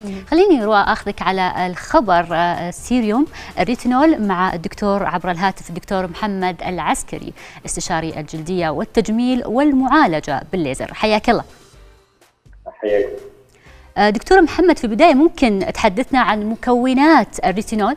خليني روى اخذك على الخبر سيريوم الريتينول مع الدكتور عبر الهاتف الدكتور محمد العسكري استشاري الجلديه والتجميل والمعالجه بالليزر. حياك الله. حياك. دكتور محمد، في البدايه ممكن تحدثنا عن مكونات الريتينول؟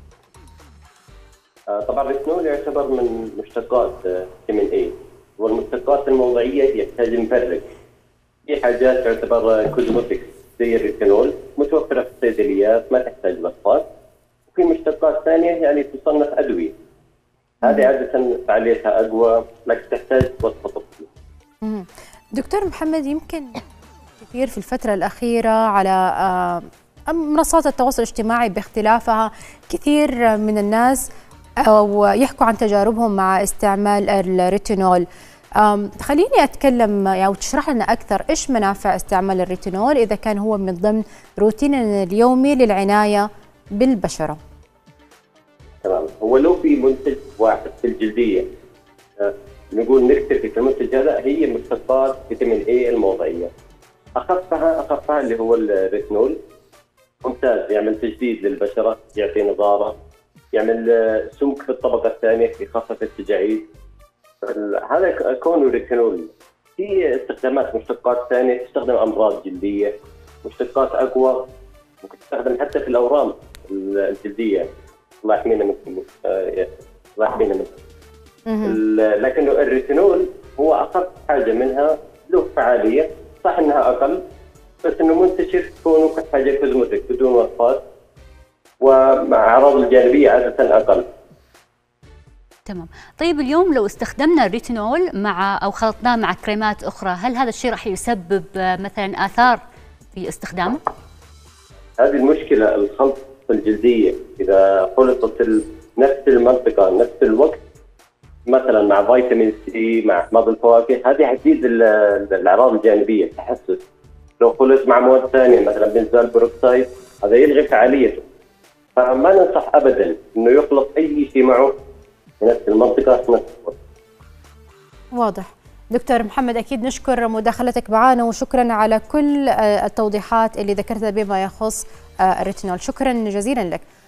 طبعا الريتينول يعتبر من مشتقات فيتامين اي، والمشتقات الموضعيه يحتاج نفرق. في حاجات تعتبر كوزموتكس زي الريتينول متوفره في الصيدليات ما تحتاج وصفات، وفي مشتقات ثانيه يعني تصنف ادويه. هذه عاده فعاليتها اقوى لكن تحتاج وصفه طبيه. دكتور محمد، يمكن كثير في الفتره الاخيره على منصات التواصل الاجتماعي باختلافها كثير من الناس أو يحكوا عن تجاربهم مع استعمال الريتينول. خليني أتكلم أو تشرح لنا أكثر إيش منافع استعمال الريتينول إذا كان هو من ضمن روتيننا اليومي للعناية بالبشرة. تمام. هو لو في منتج واحد في الجلدية نقول نكتفي في المنتج هذا، هي مشتقات فيتامين اي الموضعية. أخفها اللي هو الريتينول، ممتاز، يعمل تجديد للبشرة، يعطي نضارة، يعمل سمك في الطبقة الثانية، يخفف التجاعيد. هذا كونه ريتينول. في استخدامات مشتقات ثانية تستخدم أمراض جلدية، مشتقات أقوى ممكن تستخدم حتى في الأورام الجلدية. الله يحمينا منكم. الله يحمينا منكم. لكن الريتينول هو أخف حاجة منها، له فعالية، صح إنها أقل بس إنه منتشر، كونه كحاجة كوزموتيك بدون وصفات ومع أعراض الجانبية عادة أقل. تمام. طيب اليوم لو استخدمنا الريتينول مع أو خلطناه مع كريمات أخرى، هل هذا الشيء راح يسبب مثلا آثار في استخدامه؟ هذه المشكلة، الخلط الجلدية إذا خلطت نفس المنطقة نفس الوقت مثلا مع فيتامين سي مع بعض الفواكه، هذه حتزيد الأعراض الجانبية، التحسس. لو خلط مع مواد ثانية مثلا بنزول بروكسايد، هذا يلغي فعاليته. فما ننصح أبدا إنه يخلط أي شيء معه في نفس المنطقة في نفس الوقت. واضح. دكتور محمد، أكيد نشكر مداخلتك معنا وشكرا على كل التوضيحات اللي ذكرتها بما يخص الريتينول. شكرا جزيلا لك.